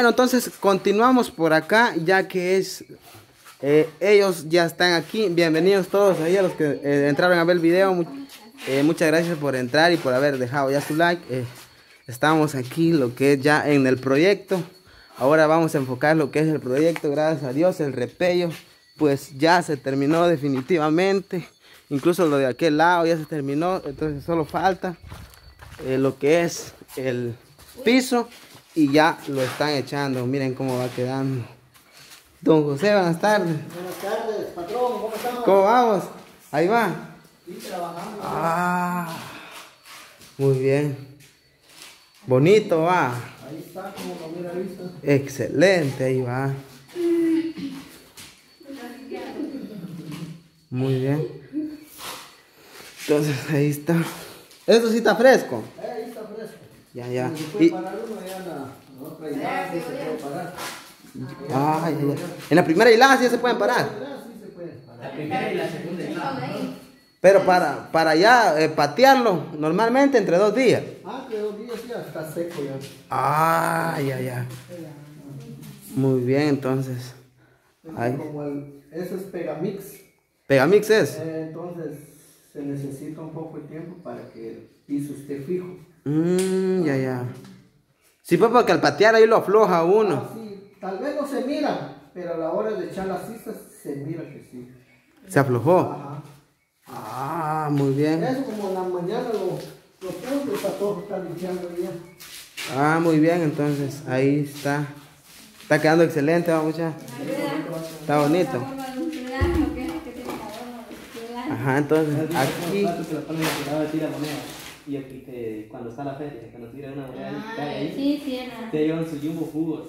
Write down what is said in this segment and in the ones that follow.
Bueno, entonces continuamos por acá, ya que es... ellos ya están aquí. Bienvenidos todos ahí a los que entraron a ver el video. Muchas gracias por entrar y por haber dejado ya su like. Estamos aquí, lo que es ya en el proyecto. Ahora vamos a enfocar lo que es el proyecto. Gracias a Dios, el repello pues ya se terminó definitivamente. Incluso lo de aquel lado ya se terminó. Entonces solo falta lo que es el piso. Y ya lo están echando. Miren cómo va quedando. Don José, buenas tardes. Buenas tardes, patrón, ¿cómo estamos? ¿Cómo vamos? Ahí va. Sí, trabajando. Ah, muy bien. Bonito va. Ahí está, como lo hubiera visto. Excelente, ahí va. Muy bien. Entonces ahí está. Esto sí está fresco. Ahí está fresco. Ya. Si se puede parar uno, ya la otra hilada sí se puede parar. Ya. En la primera hilada sí se pueden parar. Sí se puede parar. La primera y la segunda hilada. Pero para ya patearlo normalmente entre 2 días. Que 2 días ya está seco ya. Ya. Muy bien, entonces. Ahí. Como eso es Pegamix. Pegamix es. Entonces se necesita un poco de tiempo para que el piso esté fijo. Ya. Sí, pues porque al patear ahí lo afloja uno. Sí, tal vez no se mira, pero a la hora de echar las cistas se mira que sí. Se aflojó. Ajá. Muy bien. Eso como en la mañana lo pongo, está todo está limpiando ya. Muy bien, entonces ahí está. Está quedando excelente, ¿va, muchacha? Está bonito. Ajá, entonces aquí. Se lo ponen a tirar de tira moneda. Y aquí cuando está la feria, cuando tira una moneda cae ahí. Sí, te llevan su jumbo jugos.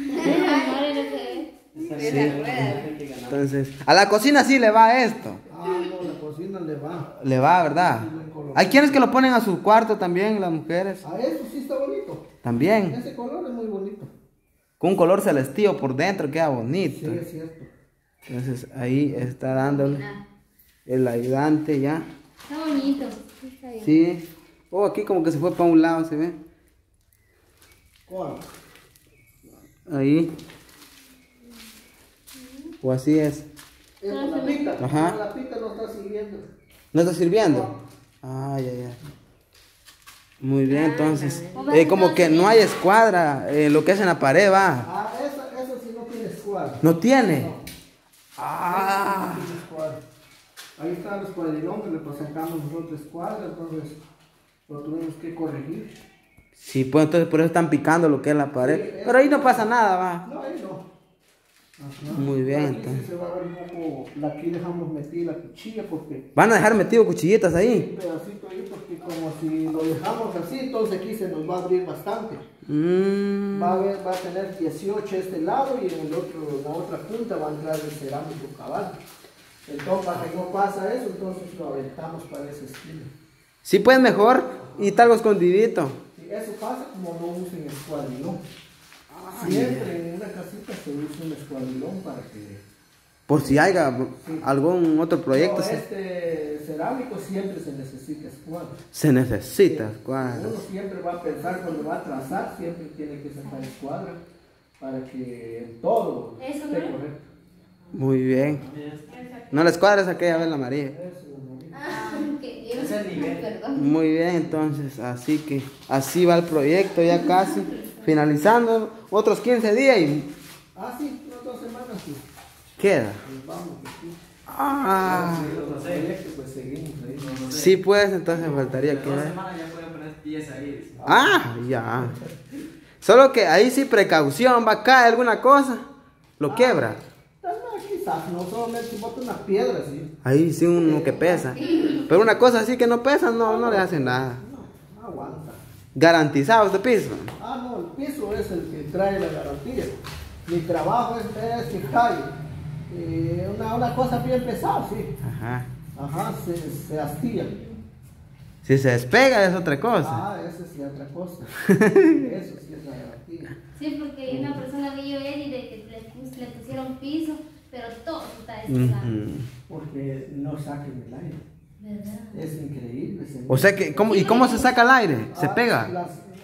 Entonces, a la cocina sí le va esto. No, la cocina le va. Le va, ¿verdad? Hay quienes que lo ponen a su cuarto también, las mujeres. Eso sí está bonito. También. Ese color es muy bonito. Con un color celestío por dentro, queda bonito. Sí, es cierto. Entonces ahí está dándole el ayudante ya. Está bonito. Sí. Aquí como que se fue para un lado, ¿se ve? ¿Cuál? Ahí. O así es. Es con la pita. Ajá. La pita no está sirviendo. ¿No está sirviendo? Ya. Muy bien, entonces. Como que no hay escuadra, lo que es en la pared, va. Eso sí no tiene escuadra. ¿No tiene? No tiene escuadra. Ahí está el escuadrilón que le sacamos nosotros escuadra, entonces lo tuvimos que corregir. Sí, pues entonces por eso están picando lo que es la pared. Sí, pero ahí no pasa nada, va. No, ahí no. Ajá. Muy bien, Aquí entonces. sí se va a ver un poco, aquí dejamos metida la cuchilla porque... ¿Van a dejar metido cuchillitas ahí? Un pedacito ahí porque como si lo dejamos así, entonces aquí se nos va a abrir bastante. Va a tener 18 este lado y en la otra punta va a entrar el cerámico cabal. Entonces para que no pasa eso, entonces lo aventamos para ese estilo. Sí, pues mejor y tal escondidito. Si eso pasa como no usen escuadrilón. Siempre en una casita se usa un escuadrilón para que... Por si haya algún otro proyecto. No, este cerámico siempre se necesita escuadra. Se necesita escuadra. Uno siempre va a pensar cuando va a trazar, siempre tiene que sacar escuadra para que en todo esté correcto. Muy bien. No, la escuadra es aquella vez la María. Es el nivel. Muy bien, entonces así que así va el proyecto ya casi finalizando. Otros 15 días y... Sí, unas 2 semanas sí. Queda. Pues vamos aquí. Pues seguimos ahí. Sí, pues entonces faltaría que... 2 semanas ya pueden poner pies ahí. Ya. Solo que ahí sí precaución, va a caer alguna cosa, lo quiebra. Quizás, no solamente bota una piedra, sí. Ahí sí uno que pesa. Pero una cosa así que no pesa, no le hace nada. No aguanta. ¿Garantizado este piso? No, el piso es el que trae la garantía. Mi trabajo es que cae. Una cosa bien pesada, sí. Ajá, se astilla. Si se despega es otra cosa. Eso sí es otra cosa. Eso sí es la garantía. Sí, porque una persona vio Eddie de que le pusieron piso, pero todo está despegado. Porque no saquen el aire. ¿Verdad? Es increíble. O sea que, ¿cómo se saca el aire? ¿Se pega?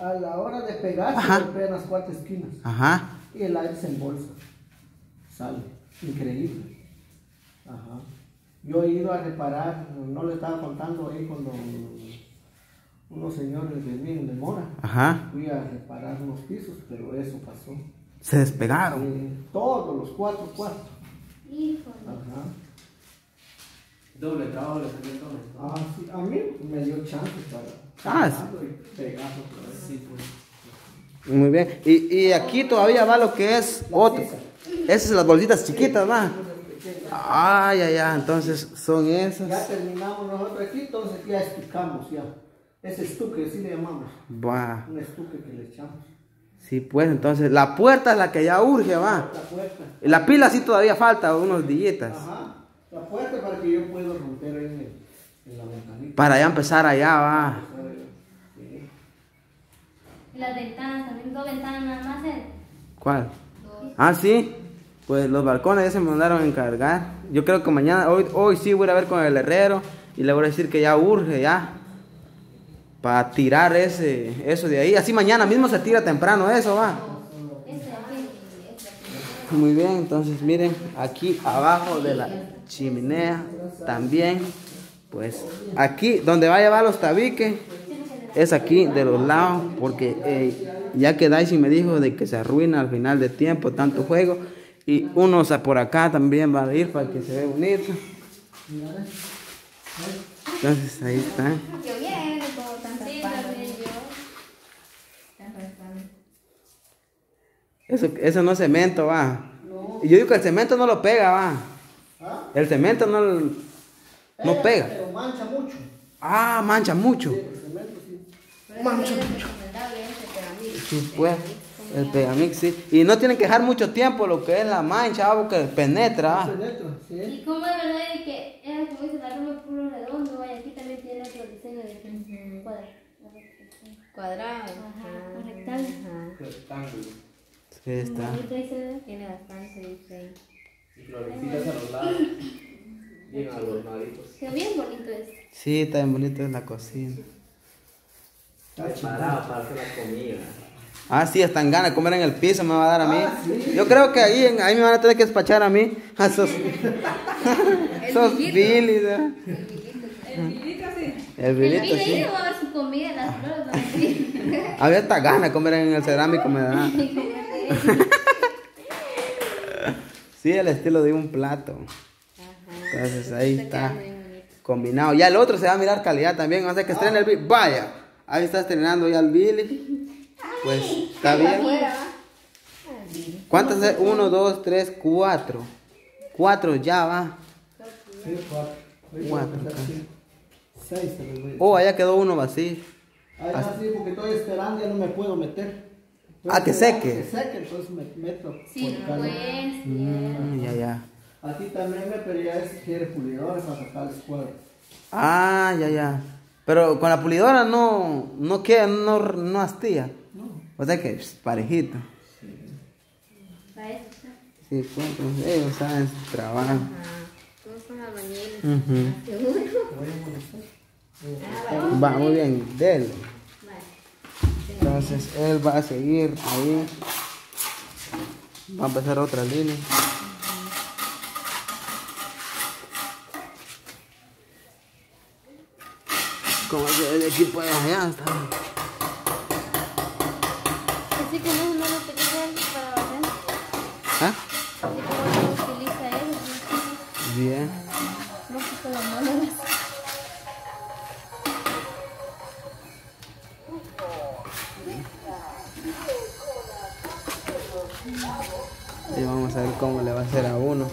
A la hora de pegar, Ajá. se golpean las 4 esquinas. Ajá. Y el aire se embolsa. Sale. Increíble. Ajá. Yo he ido a reparar, no le estaba contando ahí con unos señores de mí de Mora. Ajá. Fui a reparar unos pisos, pero eso pasó. Se despegaron. Todos los 4 cuartos. Híjole. Ajá. Doble trabajo le salió todo esto. Ah, sí, a mí me dio chance para Ah, sí. sacarlo y pegarlo otra vez. Sí, pues. Muy bien. Y aquí todavía va lo que es otro. Esas son las bolsitas chiquitas, ¿va? Ah, ya. Entonces son Ya esas. terminamos nosotros aquí, entonces ya estucamos ya. Ese estuque, así le llamamos. Va. Un estuque que le echamos. Sí, pues entonces la puerta es la que ya urge, va. La puerta. Y la pila sí todavía falta, unos dillitas. Ajá. La puerta para que yo pueda romper ahí en la ventanita. Para ya empezar allá, va. Sí. Y las ventanas también, 2 ventanas nada más. ¿Cuál? 2. Ah, sí. Pues los balcones ya se mandaron a encargar. Yo creo que mañana, hoy sí voy a ver con el herrero y le voy a decir que ya urge, ya. Para tirar eso de ahí. Así mañana mismo se tira temprano eso, va. Este de aquí, este de aquí. Muy bien, entonces miren, aquí abajo de la chimenea también, pues aquí donde va a llevar los tabiques, es aquí de los lados, porque ya que Daisy me dijo de que se arruina al final de tiempo tanto juego, y unos por acá también va a ir para que se vea bonito. Entonces ahí está. Yo bien, como tantito, también yo. Eso no es cemento, va. Y yo digo que el cemento no lo pega, va. ¿Ah? El cemento no pega. Pero mancha mucho. Ah, mancha mucho. El cemento sí. Mancho. Sí, pues, el Pegamix, sí. Y no tienen que dejar mucho tiempo lo que es la mancha, ah, porque penetra. ah. Penetra, sí. Y como es verdad de que era como dice la Roma puro redondo, y aquí también tiene otro diseño de Cuadrado. Ajá, rectal. Rectángulo. Sí, está. Bonito ahí se ve. Tiene bastante diseño. Y florecitas a los lados. Bien adornaditos. Queda bien bonito este. Sí, está bien bonito en la cocina. Preparado para hacer la comida. Ah, sí, están ganas de comer en el piso, me va a dar a mí. Ah, sí. Yo creo que ahí me van a tener que despachar a mí. A esos bilis, ¿eh? El El bilito, Vile sí. ahí va a ver su comida en las flores, ¿no? Sí. Había hasta ganas de comer en el cerámico, me da. Sí, el estilo de un plato. Entonces ahí está combinado. Ya el otro se va a mirar calidad también. No sé que estrene el Billy. Vaya, ahí está estrenando ya el Billy. Pues está bien. ¿Cuántas es? 1, 2, 3, 4. 4 ya va. Sí, 4. Cuatro, 6 se les voy a decir. Oh, allá quedó uno vacío. Ahí va, sí, porque estoy esperando, ya no me puedo meter. Ah, que seque. Que seque, entonces me meto. Sí, por calor. Ya, ya. Aquí también me pedía ese quiere pulidores para sacar el cuadros. Ah, ya. Pero con la pulidora no queda, no hastía. No. O sea que parejito. Para eso está. Sí, pues ellos saben su trabajo. Todos son albañiles. Ujú. Seguro. Va, muy bien, dele. Entonces él va a seguir ahí. Va a empezar otra línea. Como que de aquí para allá está. Así que no lo utiliza para barrer. ¿Ah? Así como lo utiliza él. Bien. No quito la mano. Y vamos a ver cómo le va a hacer a uno.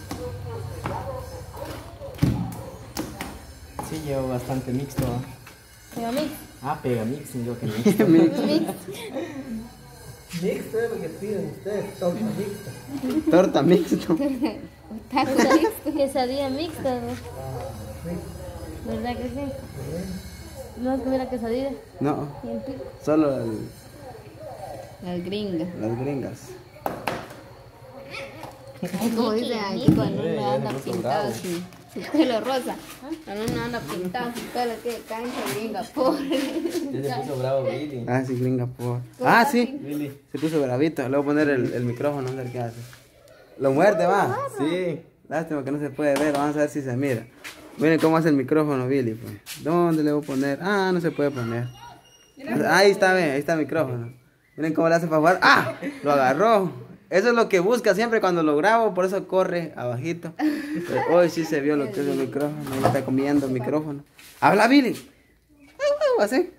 Sí, llevo bastante mixto. ¿eh? Pero mix. Ah, pega mix, digo que mixto. Mix. Mixto es lo que piden ustedes, torta mixta. Torta mixto. Quesadilla mixta, ¿no? ¿Verdad que sí? ¿No has comido la quesadilla? No, Y el pico. solo Las gringas. las gringas. Es como dicen aquí cuando uno anda pintado así. Su pelo rosa. No anda pintado su pelo que cancha gringa, pobre. Ya se puso bravo Billy. Ah, sí, gringa, por. Ah, sí. Billy. Se puso bravito. Le voy a poner el micrófono, a ver qué hace. Lo muerde, va. Sí. Lástima que no se puede ver. Vamos a ver si se mira. Miren cómo hace el micrófono, Billy, pues. ¿Dónde le voy a poner? Ah, no se puede poner. Ahí está, ve. Ahí está el micrófono. Miren cómo le hace para jugar. ¡Ah! Lo agarró. Eso es lo que busca siempre cuando lo grabo. Por eso corre abajito. Pero hoy sí se vio lo que es el micrófono. Ahí está comiendo el micrófono. ¡Habla, Billy! Así.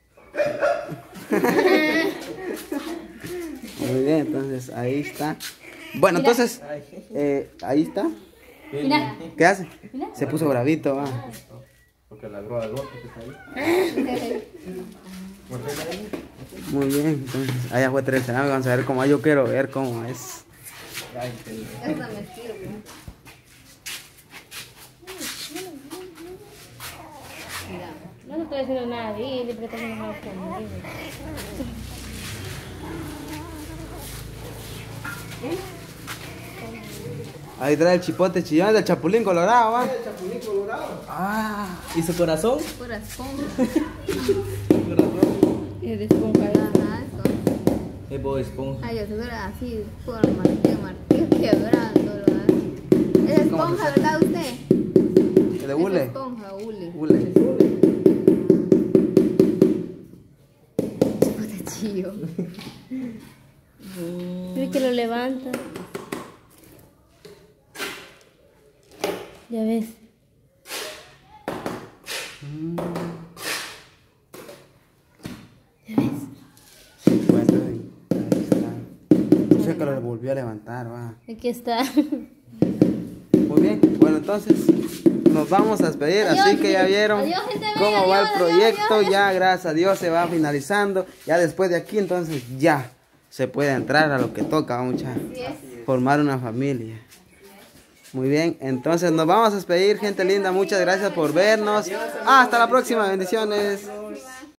Muy bien, entonces ahí está. Bueno, entonces, ahí está. Mira. ¿Qué hace? Se puso bravito, va. Porque la grúa del bote que está ahí. Muy bien, entonces allá fue 13 años. Vamos a ver cómo yo quiero ver cómo es. Eso me sirve. Mira. No te estoy diciendo nada, Billy, pero estás enojado conmigo. Ahí trae el chipote chillón del chapulín colorado, va. El chapulín colorado. Ah, ¿Y su corazón? Pura esponja. Es de esponja. Ajá, eso. Es Bob Esponja. Ay, yo seguro así, por martillo, quebrándolo. ¿Es esponja, verdad usted? de hule. Es esponja, hule. Hule. Chipote chillo. Mira que lo levanta. Ya ves. Ya ves. Bueno, ahí está. Sé que lo volvió a levantar, va. Aquí está. Muy bien, bueno, entonces nos vamos a despedir, Adiós, así que ya vieron adiós, gente bella, cómo va el adiós, proyecto, adiós. ya gracias a Dios se va finalizando, ya después de aquí entonces ya se puede entrar a lo que toca, muchachos, formar una familia. Muy bien, entonces nos vamos a despedir, gente linda, muchas gracias por vernos, hasta la próxima, bendiciones.